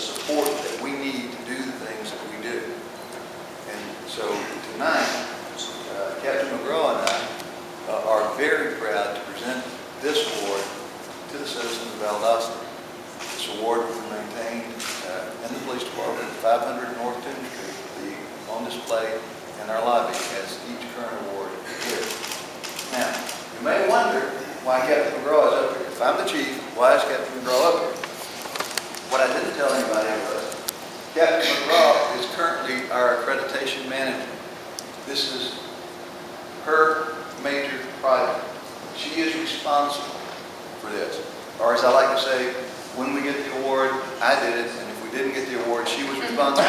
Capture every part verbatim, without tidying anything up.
support that we need to do the things that we do. And so tonight, uh, Captain McGraw and I uh, are very proud to present this award to the citizens of Valdosta. This award will be maintained uh, in the police department at five hundred North Toombs Street, be on display in our lobby as each current award is. Now, you may wonder why Captain McGraw is up here. If I'm the chief, why is Captain McGraw up here? What I didn't tell anybody was Captain McGraw is currently our accreditation manager. This is her major project. She is responsible for this. Or as I like to say, when we get the award, I did it, and if we didn't get the award, she was responsible.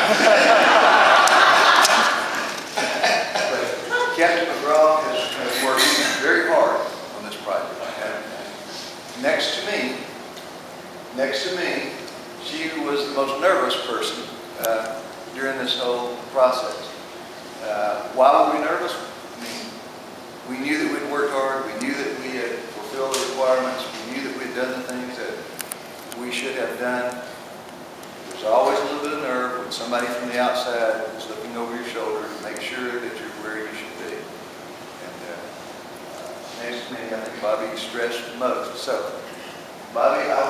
But Captain McGraw has, has worked very hard on this project. And next to me, next to me, she was the most nervous person uh, during this whole process. Uh, why were we nervous? I mean, we knew that we'd worked hard. We knew that we had fulfilled the requirements. We knew that we'd done the things that we should have done. There's always a little bit of nerve when somebody from the outside is looking over your shoulder to make sure that you're where you should be. And uh, uh, next to me, I think Bobby stressed the most. So, Bobby, I